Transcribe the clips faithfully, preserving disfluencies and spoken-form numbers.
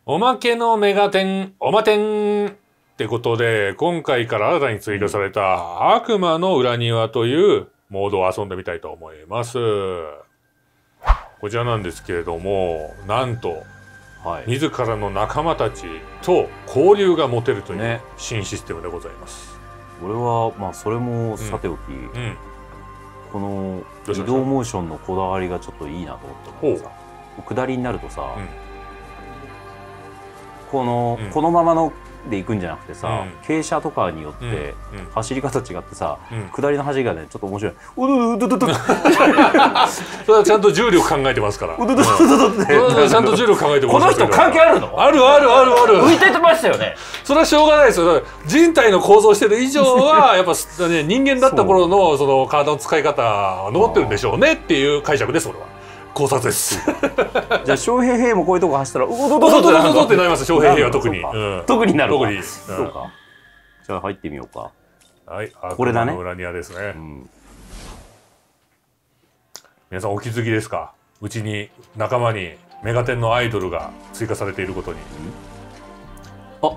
おまけのメガテン、おまてんってことで、今回から新たに追加された悪魔の裏庭というモードを遊んでみたいと思います。こちらなんですけれども、なんと、はい、自らの仲間たちと交流が持てるという新システムでございます。ね、 俺は、まあそれもさておき、うんうん、この移動モーションのこだわりがちょっといいなと思ったのがさ、下りになるとさ、うん、この、うん、このままので行くんじゃなくてさ、うん、傾斜とかによって走り方違ってさ、うん、下りの走りがねちょっと面白い。うどうどどどどそれはちゃんと重力考えてますから。うどどどどどってちゃんと重力考えてます。 この人関係あるの？ あるあるあるある。 浮いてましたよね。 それはしょうがないですよ。人体の構造してる以上はやっぱ、ね、人間だった頃のその体の使い方は残ってるんでしょうねっていう解釈です。俺は。考察です。 じゃあ翔平平もこういうとこ走ったらうおどどどどどどってなります。翔平平は特に特になる。 特にそうか。じゃあ入ってみようか。 はい、 これだね。 裏庭ですね。皆さんお気づきですか？うちに仲間にメガテンのアイドルが追加されていることに。 あ。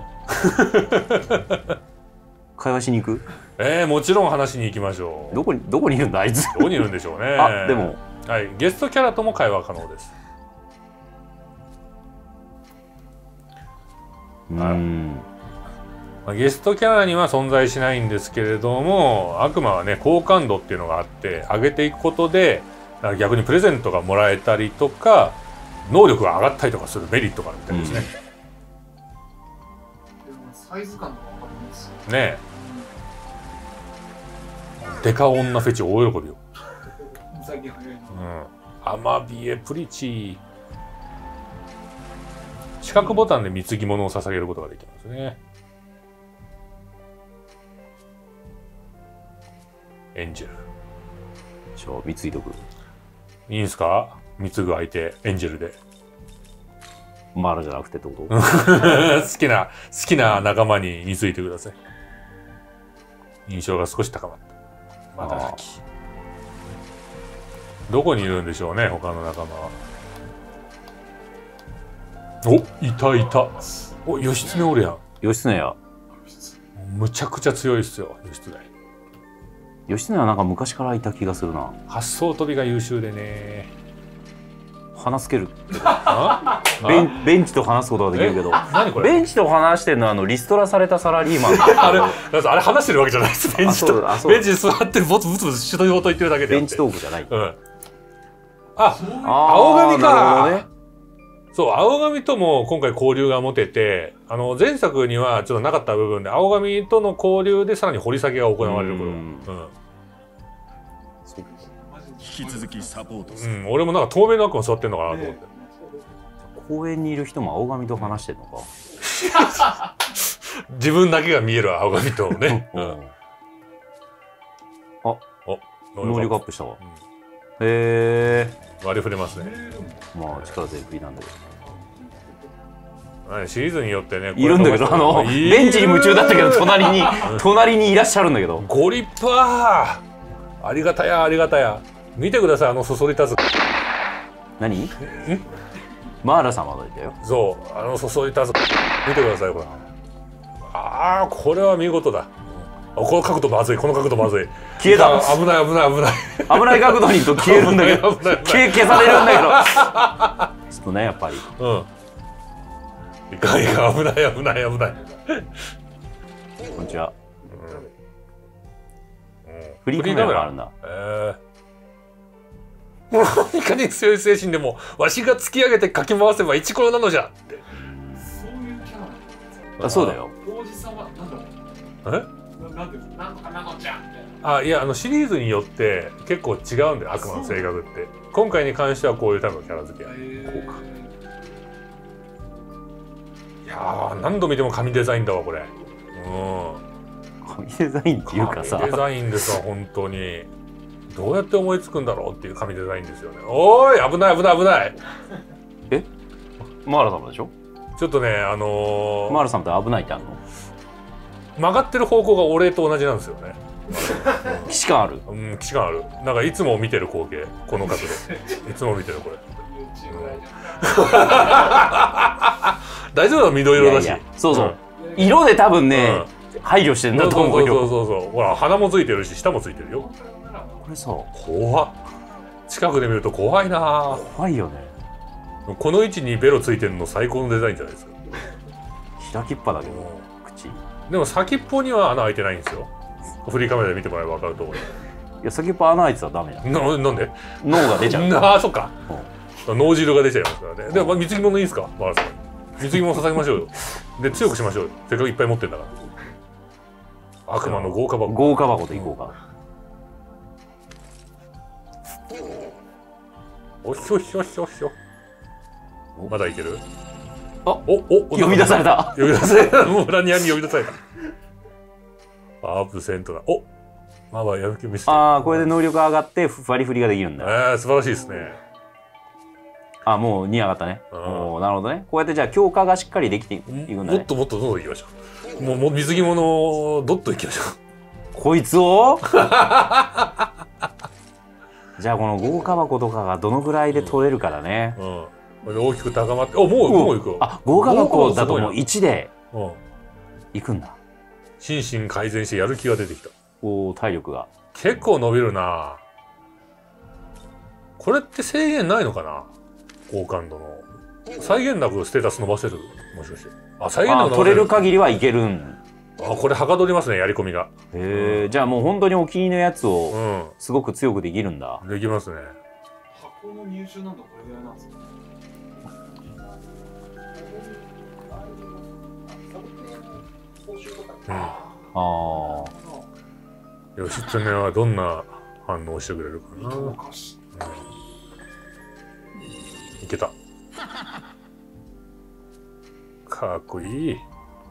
会話しに行く？ ええ、もちろん話しに行きましょう。 どこにどこにいるんだあいつ。 どこにいるんでしょうね。 あ、でも。 はい、ゲストキャラとも会話可能です。 うん、 まあ、ゲストキャラには存在しないんですけれども、悪魔はね好感度っていうのがあって上げていくことで逆にプレゼントがもらえたりとか能力が上がったりとかするメリットがあるみたいですね。 サイズ感が分かりますねえ、デカ女フェチ大喜びよ。 最近早いな。 うん、アマビエプリチ四角ボタンで貢ぎ物を捧げることができますね。エンジェル。 じゃあ貢いどく。 いいんすか？貢ぐ相手エンジェルで。 マラじゃなくてってこと？ 好きな好きな仲間に貢いでください。印象が少し高まった。まだ泣き。どこにいるんでしょうね、他の仲間は。お、いたいた。お、義経おるやん。 義経や。 むちゃくちゃ強いっすよ、義経。 義経はなんか昔からいた気がするな。 発想飛びが優秀でね。 話すける。ベン、ベンチと話すことができるけど。何これ？ベンチと話してるのはあのリストラされたサラリーマン。 あれ、あれ話してるわけじゃないです。ベンチとベンチに座ってるボツブツブツしといと言ってるだけで。 ベンチトークじゃない。 うん。あ、青髪か。ね、そう、青髪とも今回交流が持てて、あの前作にはちょっとなかった部分で青髪との交流でさらに掘り下げが行われること。うん。 引き続きサポートする。うん、俺もなんか透明の悪魔座ってんのかなと思って。 公園にいる人も青髪と話してんのか。 自分だけが見える青髪とね。うん、 あ、お、能力アップしたわ。うん、へえ。 割り振れますね。 まあ力全振りなんだけど。シリーズによってね。 いるんだけど、あのベンチに夢中だったけど隣に隣にいらっしゃるんだけど。 ご立派。ありがたやありがたや。見てください、あのそそり立つ。 何？マーラ様がいたよ。 そう、あのそそり立つ。見てください、これ。ああ、これは見事だ。この角度まずい、この角度まずい。 消えた。 危ない危ない危ない。 危ない角度にと消えるんだけど、消え消されるんだけど。ちょっとね、やっぱり。 うん。いかんいかん、危ない危ない危ない。 こんにちは。フリーカメラがあるんだ。ええ。 いかに強い精神でもわしが突き上げてかき回せば一コロなのじゃって。 そういうキャラ。あ、そうだよ。 王子様なんだろう。 え？ なんでなんとかなのじゃん。 あ、いや、あのシリーズによって結構違うんだよ、悪魔の性格って。今回に関してはこういうタイプのキャラ付け。こうか。いやー、何度見ても神デザインだわこれ。うん。 神デザインっていうかさ。 神デザインですわ本当に。どうやって思いつくんだろうっていう神デザインですよね。おーい、危ない危ない危ない。 え？マーラ様でしょ？ ちょっとね、あのー、 マーラ様って危ないってあるの？ 曲がってる方向が俺と同じなんですよね。 既視感ある。 うん、既視感ある。なんかいつも見てる光景、この角度。いつも見てるこれ。 大丈夫だ緑色だし。 いやいやそうそう、色で多分ね、配慮してるんだと思うよ。 そうそうそうそう。ほら鼻もついてるし下もついてるよ。 これさ怖っ。近くで見ると怖いな。 怖いよね。 この位置にベロついてるの最高のデザインじゃないですか。 開きっぱだけど口。 でも先っぽには穴開いてないんですよ。フリーカメラで見てもらえば分かると思う。 いや先っぽ穴開いてたらダメだ。 ななんで？ 脳が出ちゃう。 ああそっか。脳汁が出ちゃいますからね。でも貢ぎ物いいですか、マラさん。貢ぎ物捧げましょうよ。で強くしましょうよ。せっかくいっぱい持ってんだから。悪魔の豪華箱。 豪華箱でいこうか。 おひょひょひょひょ。まだいける？ あ、 おお呼び出された。 呼び出された。もうラニアに呼び出された。アブセントだ。お、まあまあやる気見せて。 ああこれで能力上がって割り振りができるんだ。 ええ素晴らしいですね。 あもうに上がったね。おなるほどね。こうやってじゃあ強化がしっかりできていくんだね。 もっともっとどんどんいきましょう。もうもう水着物をどっといきましょう。 こいつをじゃあこの豪華箱とかがどのぐらいで取れるかだね。 うん。これで大きく高まって、おもうもういく。 あ豪華箱だともういちでいくんだ。 心身改善してやる気が出てきた。 おお体力が結構伸びるな。これって制限ないのかな。好感度の再現なくステータス伸ばせる、もしかして。あ再現なく伸ばせる。 取れる限りはいけるん。 あこれはかどりますね、やり込みが。 へえ、じゃあもう本当にお気に入りのやつをすごく強くできるんだ。 できますね。 箱の入手なんとこれぐらいなんですか。 ああ。 義経はどんな反応をしてくれるかな。うん、いけた。かっこいい。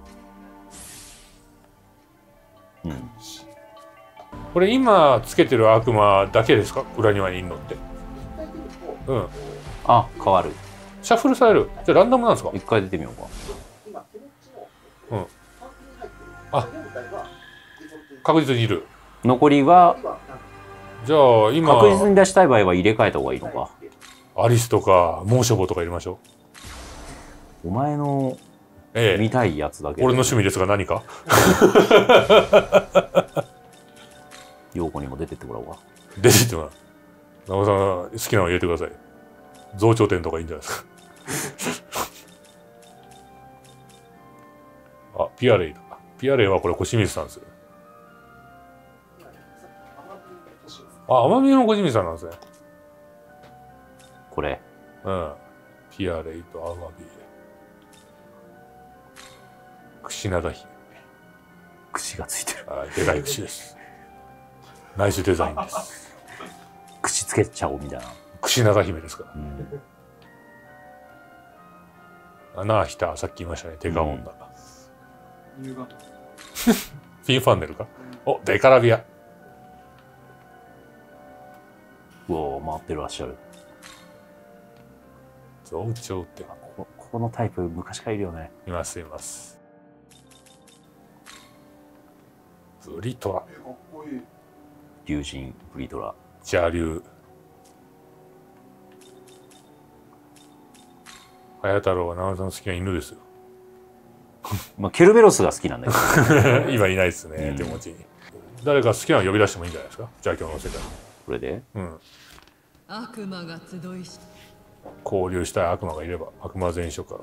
うん。 これ今つけてる悪魔だけですか、裏庭にいるのって。うん。 あ、変わる。 シャッフルされる。じゃあランダムなんですか。 一回出てみようか。 うん。あ、確実にいる。 残りはじゃあ今確実に出したい場合は入れ替えた方がいいのか。 アリスとかモーショボとか入れましょう。お前のええ見たいやつだけ。 俺の趣味ですが何か。 陽子にも出てってもらおうか。 出てってもらう。中尾さん好きなの入れてください。増長点とかいいんじゃないですか。あ、ピアレイだ。ピアレイはこれ小清水さんですよ。あ、奄美の小清水さんなんですね。 これ。 うん。ピアレイとアワビ。櫛灘姫。 櫛がついてる。 あ、でかい櫛です。ナイスデザインです。 櫛つけちゃおうみたいな。 櫛灘姫ですから。 うん、 穴開いた、さっき言いましたね。デカ女。 うん、フィンファンネルか。お、デカラビア。 うお回ってらっしゃる。 増長ってここのタイプ昔からいるよね。 いますいます。ブリトラ。 竜神ブリトラ。 邪竜。隼太郎は長尾さんの好きな犬ですよ。 まあケルベロスが好きなんだけど。今いないですね、うん、手持ちに。誰か好きなの呼び出してもいいんじゃないですか。じゃあ今日の世界。 これで。 うん。 悪魔が集いし。 交流したい悪魔がいれば、悪魔全書から。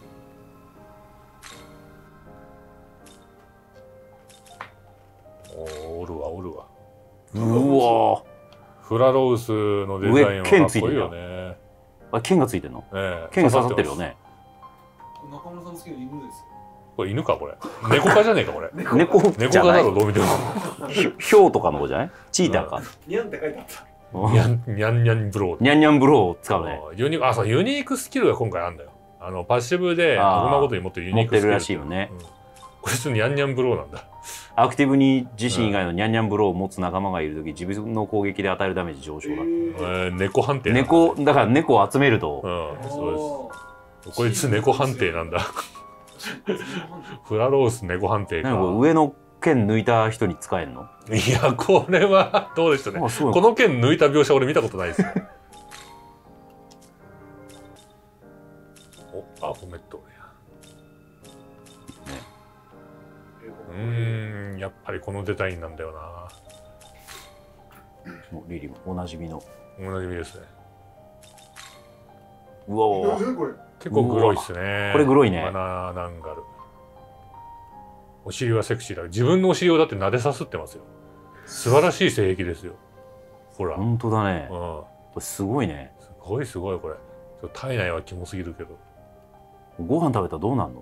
おおるわおるわ。 うわ。 フラロウスのデザインはかっこいいよね。 あ、剣がついてるの？ ええ、 剣が刺さってるよね。 中村さん好きな犬ですよ。 これ犬かこれ。猫科じゃねえかこれ。 猫猫科だろどう見ても。 ヒョウとかの子じゃない？チーターか。 ニャンって書いてあった。 ニャンニャンニャンブロー。 ニャンニャンブローを使うね。 ユニあそうユニークスキルが今回あるんだよ。あのパッシブで悪魔ごとに持ってるユニークスキル。 持ってるらしいよね。 これちょっとニャンニャンブローなんだ。 アクティブに自身以外のニャンニャンブローを持つ仲間がいるとき、自分の攻撃で与えるダメージ上昇だ。えー、猫判定。 猫だから猫を集めると。 うん、そうです。こいつ猫判定なんだ。フラロース猫判定か。 上の剣抜いた人に使えんの？ いやこれはどうでしたね。この剣抜いた描写俺見たことないですね。お、アホメット。 ーん、やっぱりこのデザインなんだよな。 もうリリーもおなじみの。 おなじみですね。 うわお。 これ。 結構グロいっすね。 これグロいね。 マナーナンガル。お尻はセクシーだ。自分のお尻をだって撫でさすってますよ。素晴らしい性癖ですよ。ほら。 本当だね。 うん。 これすごいね。 すごいすごいこれ。ちょっと体内はキモすぎるけど。 ご飯食べたらどうなんの？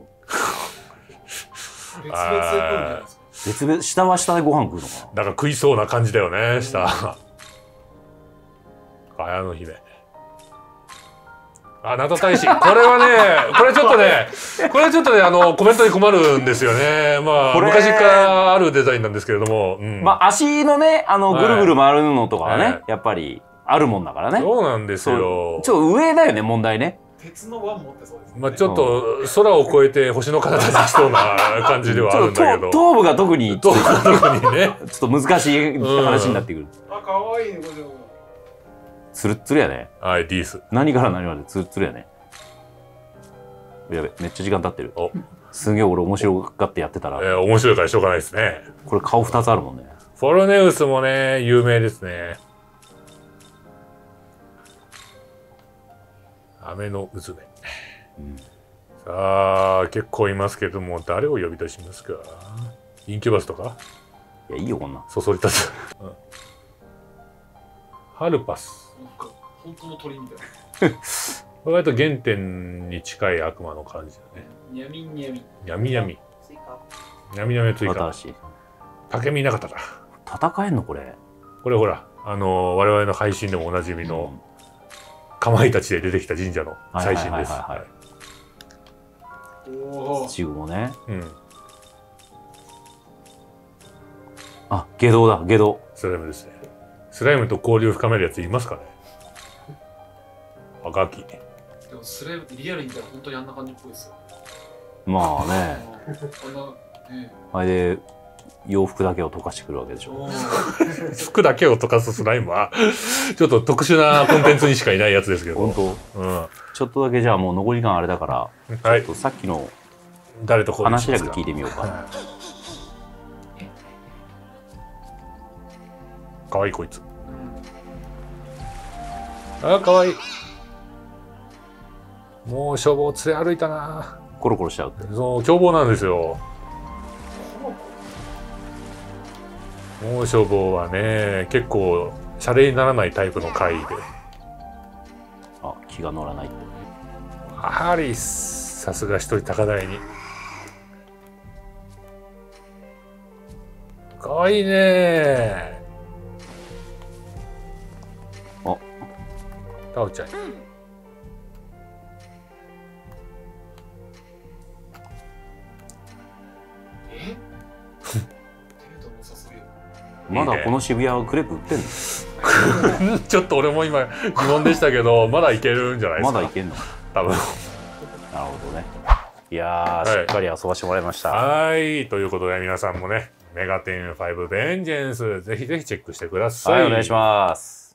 別々で食うんじゃないですか。 別々、下は下でご飯食うのかな？ だから食いそうな感じだよね、下。綾の姫。あなた大使。これはね、これちょっとね、これちょっとね、あの、コメントに困るんですよね。まあ、昔からあるデザインなんですけれども。うん、 まあ、足のね、あの、ぐるぐる回るのとかはね、 はい、 やっぱり、あるもんだからね。 そうなんですよ。 ちょっと上だよね、問題ね。 鉄の輪持ってそうですね。 まあちょっと空を越えて星の形できそうな感じではあるんだけど。 頭部が特に、 頭部が特にね。 ちょっと難しい話になってくる。 あ、かわいいね、これ。 ツルッツルやね。 はい、ディース。 何から何までツルッツルやね。やべ、めっちゃ時間経ってる。すげえ俺面白がってやってたら。 えー、面白いからしょうがないですね。 これ顔ふたつあるもんね。 フォルネウスもね、有名ですね。雨のうずめ。うん、さあ、結構いますけども、誰を呼び出しますか？インキュバスとか？ いや、いいよ、こんな。 そそり立つ。うん、ハルパス。 なんか、本当の鳥みたいな。 これ割と原点に近い悪魔の感じだね。 にゃみにゃみ。 にゃみにゃみ。 追加。 にゃみにゃみ追加。 新しい。 竹見なかっただ。 戦えんのこれ。 これほら、あのー、我々の配信でもおなじみの、うん、かまいたちで出てきた神社の最新です。 土もね。 うん。 あ、下道だ、下道。 スライムですね。スライムと交流を深めるやついますかね？あ、ガキ。 でもスライムってリアルに見たら本当にあんな感じっぽいですよ。 まあね。 あんな、ね、 あれで洋服だけを溶かしてくるわけでしょ。 服だけを溶かすスライムはちょっと特殊なコンテンツにしかいないやつですけど。 本当。 うん。 ちょっとだけじゃあもう残り時間あれだから、はい、ちょっとさっきの誰と話だけ聞いてみようか。 かわいいこいつ。あ、かわいい。もう消防連れ歩いたな。 コロコロしちゃうって。 そう、凶暴なんですよ。もう消防はね、結構シャレにならないタイプの怪異で。 あ、気が乗らないって。 ハリス、さすが一人高台に。かわいいね。 あ、 タオちゃん。 え？ まだこの渋谷はクレープ売ってんの？ ちょっと俺も今疑問でしたけど、まだいけるんじゃないですか。 まだいけんの？ 多分。 なるほどね。いやー、しっかり遊ばしてもらいました。 はい、ということで皆さんもね、メガテンファイブベンジェンス、ぜひぜひチェックしてください。 はい、お願いします。